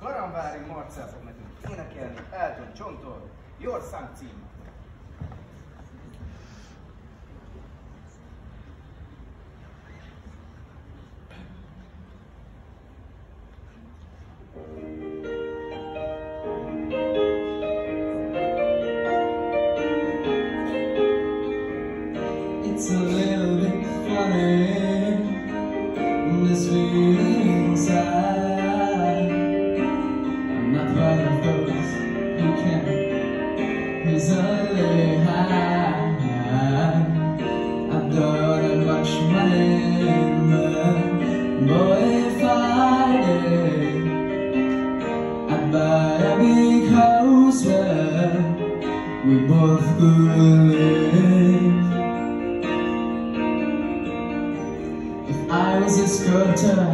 Garamvári Marcell fog nekünk énekelni Elton John-tól Your Song címmel. It's a little bit funny, this feeling inside. I'm not one of those who can easily hide. I don't have much money, but boy, if I did, I'd buy a big house where we both could live. I was a sculptor,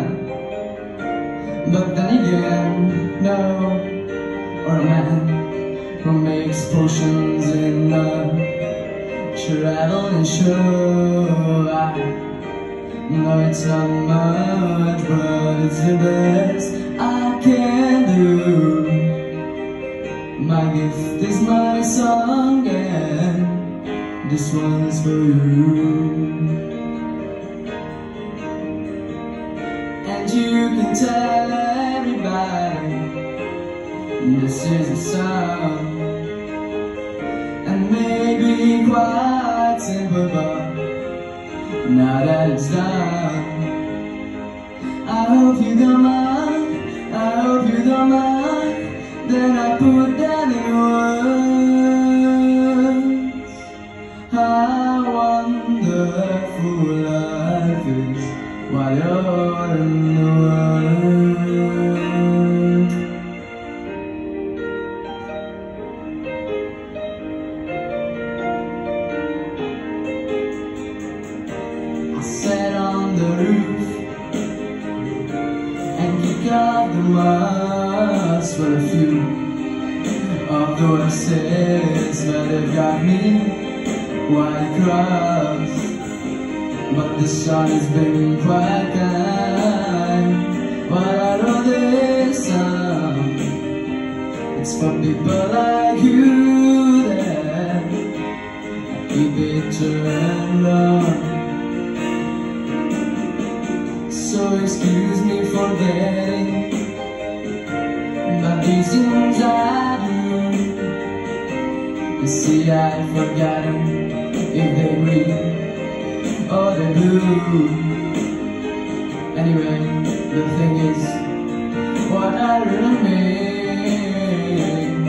but then again, no. Or a man who makes potions in a traveling show. I know it's not much, but it's the best I can do. My gift is my song, and this one's for you. And you can tell everybody this is a song, and maybe quite simple, but now that it's done, I hope you don't mind, I hope you don't mind, then I put that in words. How wonderful life is while you're in the world. I sat on the roof and kicked off the moss for a few of the voices that have got me quite cross. But the sun has been quite kind. While I wrote this song, it's for people like you that keep it turned on. So excuse me for getting about these things I do. You see, I've forgotten if they read or the blue. Anyway, the thing is, what I really mean,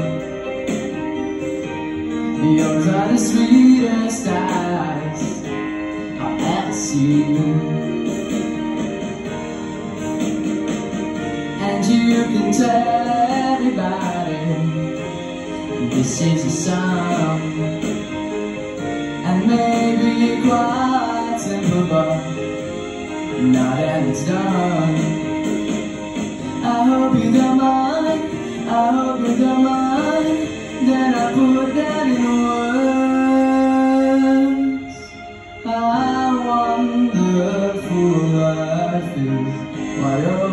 yours are the sweetest eyes I've ever seen. And you can tell everybody this is a song, and maybe quite simple, but now that it's done, I hope you don't mind, I hope you don't mind, that I put that in words. How wonderful life is while you're